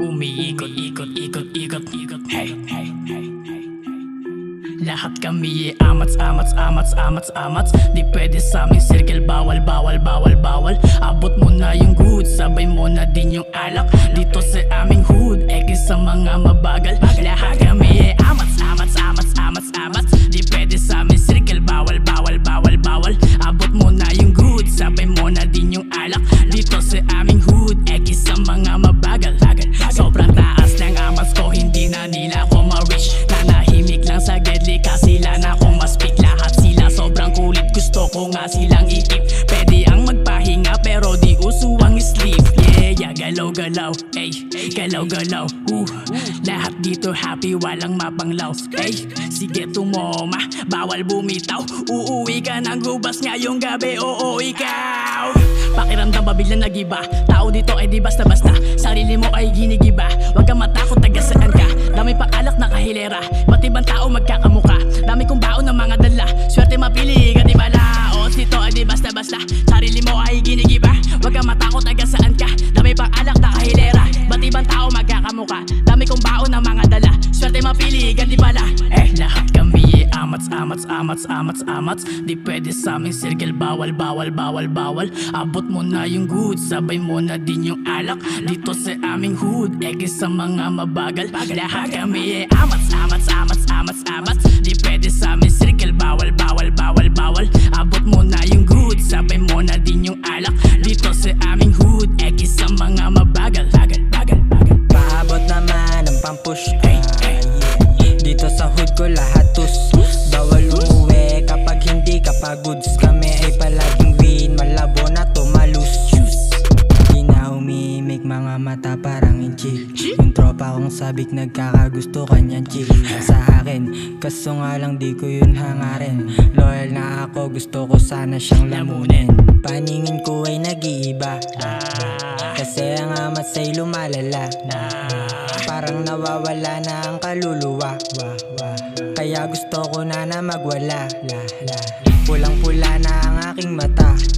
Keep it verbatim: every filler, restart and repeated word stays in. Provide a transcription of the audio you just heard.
Umiikot, ikot, ikot, ikot, ikot. Hey, hey, hey, hey, hey. Lahat kami eh amats, amats, amats, amats, amats. Di pwede sa aming circle, bawal, bawal, bawal, bawal. Abot mo na yung good, sabay mo na din yung alak. Dito sa aming hood, eki sa mga mabagal. Lahat kami eh amats, amats, amats, amats, amats. Di pwede sa aming circle, bawal, bawal, bawal, bawal. Abot mo na yung good, sabay mo na din yung alak. Dito sa aming hood, eki sa mga mabagal. Sobrang taas ng amats ko, hindi na nila ko ma-reach. Nanahimik lang sa deadly kasi sila na kung ma-speak. Lahat sila sobrang kulit, gusto ko nga silang itip. Pwede ang magpahinga pero di uso ang sleep. Yeah, yeah, galaw-galaw, ey, galaw-galaw, uh. Lahat dito happy, walang mapanglaw. Ey, sige tumoma, bawal bumitaw. Uuwi ka ng gubas ngayong gabi, oo ikaw. Pakiramdam ba biglang nag-iba? Tao dito ay di basta-basta, sarili mo ay ginigiba. Huwag kang matakot, taga saan ka? Dami pakalak na kahilera, ba't ibang tao magkakamuka? Dami kong baon ng mga dala, swerte mapili ka di bala. O dito ay di basta-basta, sarili mo ay ginigiba. Huwag kang matakot, taga saan ka? Dami pakalak na kahilera, ba't ibang tao magkakamuka? Dami kong baon ng mga dala, swerte mapili ka di bala. Eh, lahat kami eh amats, amats, amats, amats, amats. Di pwede sa aming circle, bawal, bawal, bawal, bawal. Abot mo na yung good, sabay mo na din yung alak. Dito sa aming hood, eki sa mga mabagal. Lahat kami eh amats, amats, amats, amats, amats. Di pwede sa aming circle, bawal, bawal, bawal, bawal. Abot mo na yung good, sabay mo na din yung alak. Dito sa aming hood, eki sa mga mabagal. Bagal, bagal, bagal. Paabot naman ang pampush, ay, ay, yeah. Dito sa hood ko lahat tus. Bawal umuwi kapag hindi ka pagods. Kami ay palaging win, malabo na tumalus. Di na umimik mga mata parang inchik. Yung tropa kong sabik nagkakagusto kanyan chick sa akin, kaso nga lang di ko yun hangarin. Loyal na ako, gusto ko sana siyang lamunin. Paningin ko ay nag-iiba, kasi ang amat sa'y lumalala. Parang nawawala na ang kaluluwa, kaya gusto ko na na magwala. Pulang-pula na ang aking mata,